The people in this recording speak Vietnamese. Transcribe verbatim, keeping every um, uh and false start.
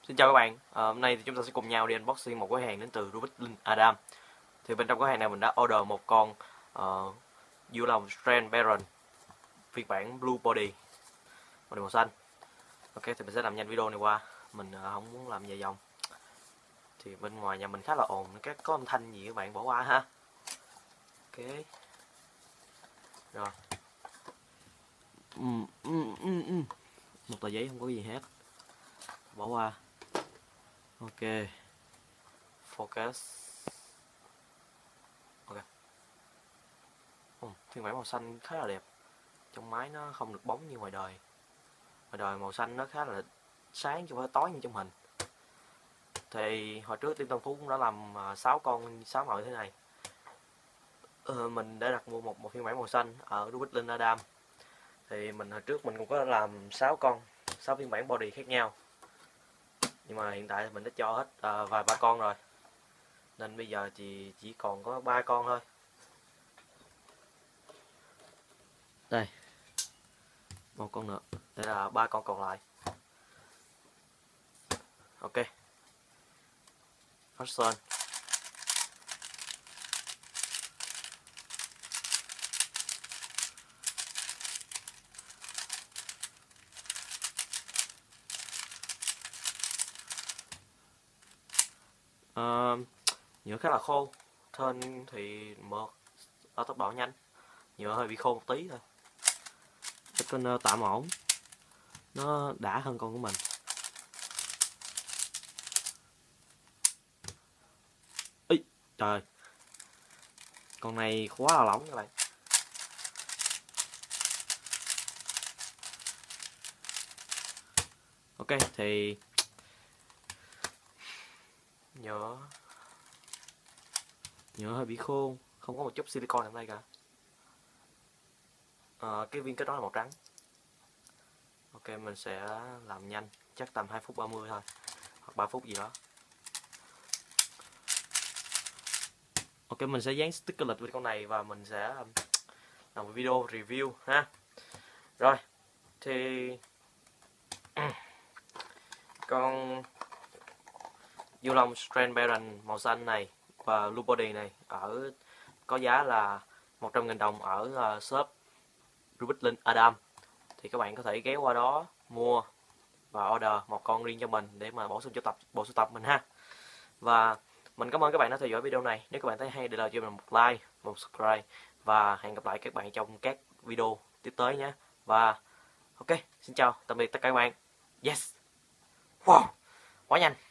Xin chào các bạn, à, hôm nay thì chúng ta sẽ cùng nhau đi unboxing một cái hàng đến từ Rubik Linh Adam. Thì bên trong cái hàng này mình đã order một con uh, Vua Long Strand Baron phiên bản Blue Body, body màu xanh. Ok, thì mình sẽ làm nhanh video này qua, mình uh, không muốn làm dài dòng. Thì bên ngoài nhà mình khá là ồn, các có âm thanh gì các bạn bỏ qua ha. Ok, rồi. Uhm, uhm, uhm, uhm. Một tờ giấy không có gì hết, bỏ qua. Ok, focus. Ok. Ừ, phiên bản màu xanh khá là đẹp. Trong máy nó không được bóng như ngoài đời. Ngoài đời màu xanh nó khá là sáng chứ không phải tối như trong hình. Thì hồi trước Team Tân Phú cũng đã làm sáu con sáu màu như thế này. Ờ, mình đã đặt mua một một phiên bản màu xanh ở Rubik Linh Adam. Thì mình hồi trước mình cũng có làm sáu con, sáu phiên bản body khác nhau. Nhưng mà hiện tại mình đã cho hết uh, vài ba con rồi. Nên bây giờ thì chỉ còn có ba con thôi. Đây. Một con nữa. Đây là ba con còn lại. Ok. Hudson. Uh, nhựa khá là khô, thân thì mượt ở tốc độ nhanh, nhựa hơi bị khô một tí thôi. Cái container tạm ổn, nó đã hơn con của mình. Ý, trời, con này quá là lỏng các bạn. Ok, thì nhựa nhựa hơi bị khô, không có một chút silicone ở đây cả. À, cái viên kết nối là màu trắng. Ok, mình sẽ làm nhanh, chắc tầm hai phút ba mươi thôi, hoặc ba phút gì đó. Ok, mình sẽ dán sticker lịch với con này và mình sẽ làm một video review ha. Rồi, thì con Vua Long Strand Baron màu xanh này và Blue Body này ở có giá là một trăm nghìn đồng ở uh, shop Rubik Linh Adam. Thì các bạn có thể ghé qua đó mua và order một con riêng cho mình để mà bổ sung cho tập bộ sưu tập mình ha. Và mình cảm ơn các bạn đã theo dõi video này. Nếu các bạn thấy hay, để lại cho mình một like, một subscribe và hẹn gặp lại các bạn trong các video tiếp tới nhé. Và ok, xin chào tạm biệt tất cả các bạn. Yes, wow, quá nhanh.